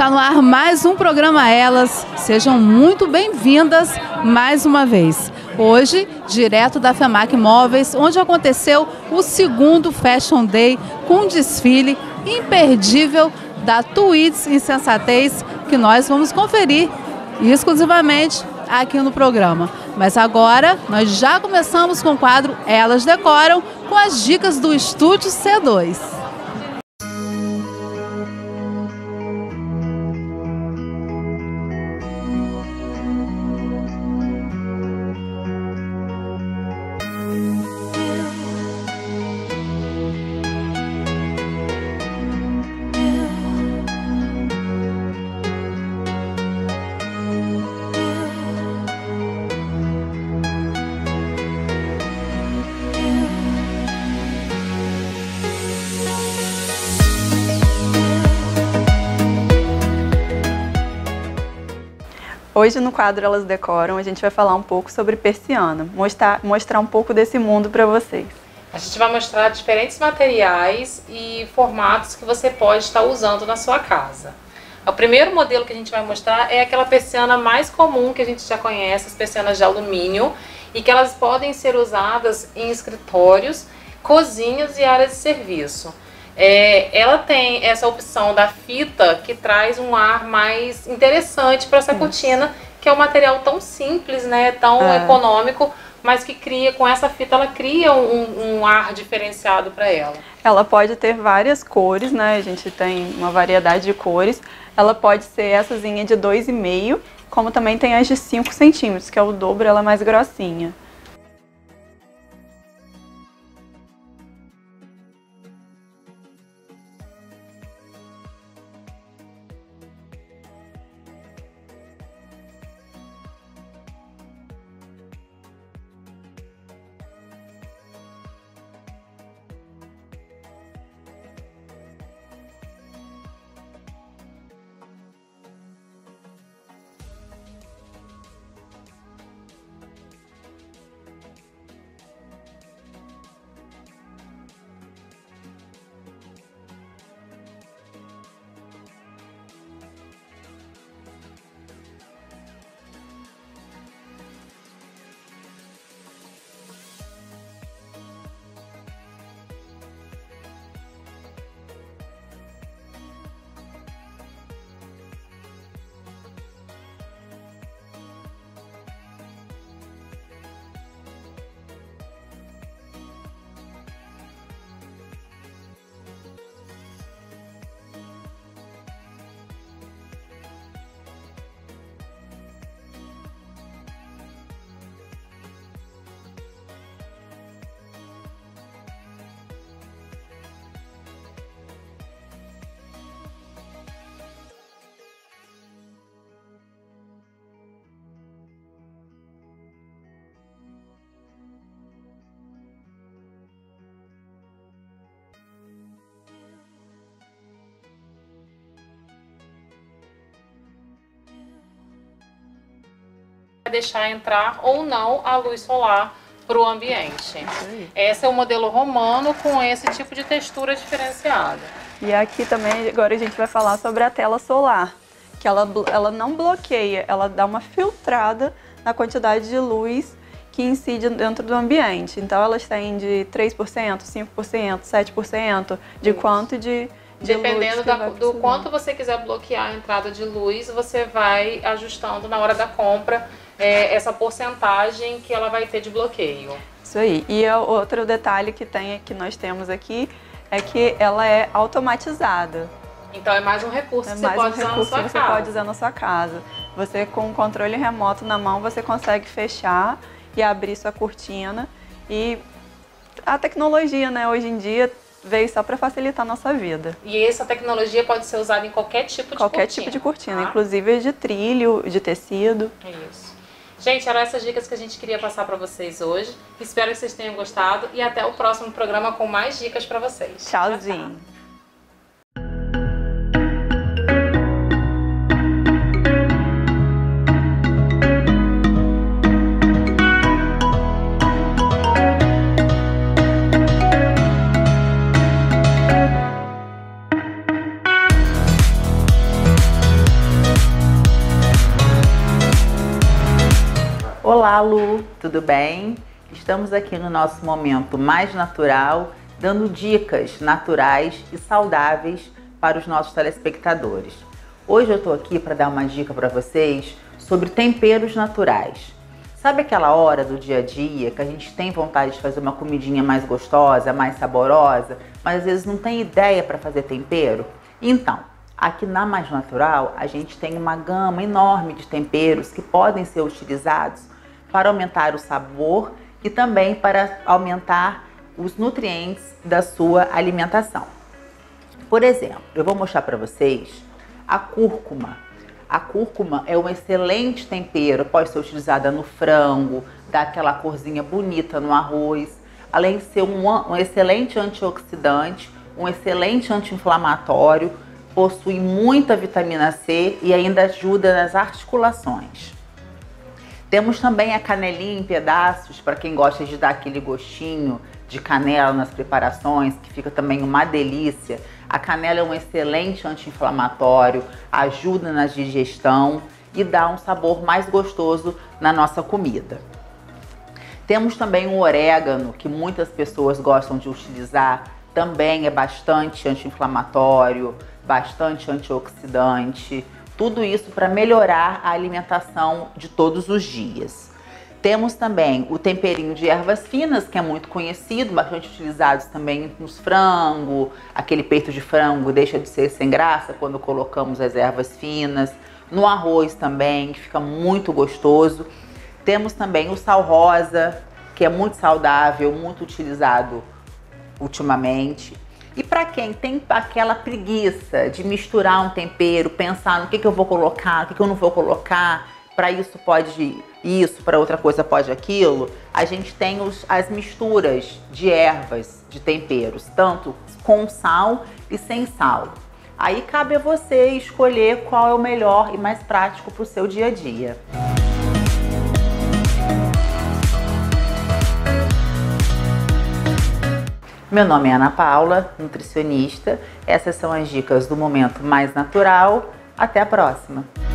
Está no ar mais um programa Elas. Sejam muito bem-vindas mais uma vez. Hoje, direto da FEMAC Móveis, onde aconteceu o segundo Fashion Day com um desfile imperdível da Tweeds Insensatez, que nós vamos conferir exclusivamente aqui no programa. Mas agora, nós já começamos com o quadro Elas Decoram, com as dicas do Estúdio C2. Hoje no quadro Elas Decoram, a gente vai falar um pouco sobre persiana, mostrar um pouco desse mundo para vocês. A gente vai mostrar diferentes materiais e formatos que você pode estar usando na sua casa. O primeiro modelo que a gente vai mostrar é aquela persiana mais comum que a gente já conhece, as persianas de alumínio, e que elas podem ser usadas em escritórios, cozinhas e áreas de serviço. Ela tem essa opção da fita que traz um ar mais interessante para essa cortina, que é um material tão simples, né, tão econômico, mas que cria, com essa fita, ela cria um ar diferenciado para ela. Ela pode ter várias cores, né, a gente tem uma variedade de cores. Ela pode seressazinha de 2,5, como também tem as de 5 centímetros, que é o dobro, ela é mais grossinha. Deixar entrar ou não a luz solar para o ambiente. Esse é o modelo romano com esse tipo de textura diferenciada. E aqui também agora a gente vai falar sobre a tela solar, que ela não bloqueia, ela dá uma filtrada na quantidade de luz que incide dentro do ambiente. Então elas têm de 3%, 5%, 7%, de quanto de dependendo do quanto você quiser bloquear a entrada de luz, você vai ajustando na hora da compra essa porcentagem que ela vai ter de bloqueio. Isso aí. E outro detalhe que nós temos aqui é que ela é automatizada. Então é mais um recurso que você pode usar na sua casa. Pode usar na sua casa. Você, com o controle remoto na mão, você consegue fechar e abrir sua cortina. E a tecnologia, né, hoje em dia veio só para facilitar a nossa vida. E essa tecnologia pode ser usada em qualquer tipo de cortina. Qualquer tipo de cortina, inclusive de trilho, de tecido. Isso. Gente, eram essas dicas que a gente queria passar para vocês hoje. Espero que vocês tenham gostado e até o próximo programa com mais dicas para vocês. Tchauzinho. Tchau, tchau. Olá, Lu, tudo bem? Estamos aqui no nosso momento mais natural, dando dicas naturais e saudáveis para os nossos telespectadores. Hoje eu estou aqui para dar uma dica para vocês sobre temperos naturais. Sabe aquela hora do dia a dia que a gente tem vontade de fazer uma comidinha mais gostosa, mais saborosa, mas às vezes não tem ideia para fazer tempero? Então, aqui na Mais Natural a gente tem uma gama enorme de temperos que podem ser utilizados para aumentar o sabor e também para aumentar os nutrientes da sua alimentação. Por exemplo, eu vou mostrar para vocês a cúrcuma. A cúrcuma é um excelente tempero, pode ser utilizada no frango, dá aquela corzinha bonita no arroz, além de ser um excelente antioxidante, um excelente anti-inflamatório, possui muita vitamina C e ainda ajuda nas articulações. Temos também a canelinha em pedaços, para quem gosta de dar aquele gostinho de canela nas preparações, que fica também uma delícia. A canela é um excelente anti-inflamatório, ajuda na digestão e dá um sabor mais gostoso na nossa comida. Temos também o orégano, que muitas pessoas gostam de utilizar, também é bastante anti-inflamatório, bastante antioxidante, tudo isso para melhorar a alimentação de todos os dias. Temos também o temperinho de ervas finas, que é muito conhecido, bastante utilizado também nos frangos. Aquele peito de frango deixa de ser sem graça quando colocamos as ervas finas. No arroz também, que fica muito gostoso. Temos também o sal rosa, que é muito saudável, muito utilizado ultimamente. E para quem tem aquela preguiça de misturar um tempero, pensar no que eu vou colocar, o que eu não vou colocar, para isso pode isso, para outra coisa pode aquilo, a gente tem as misturas de ervas, de temperos, tanto com sal e sem sal. Aí cabe a você escolher qual é o melhor e mais prático para o seu dia a dia. Meu nome é Ana Paula, nutricionista. Essas são as dicas do Momento Mais Natural. Até a próxima!